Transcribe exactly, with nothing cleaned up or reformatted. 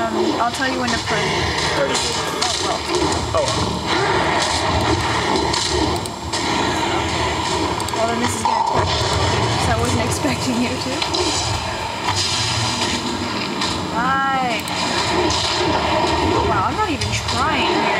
Um, I'll tell you when to play. Oh, well. Oh. Well, then this is gonna take because I wasn't expecting you to. Right. Wow, I'm not even trying here.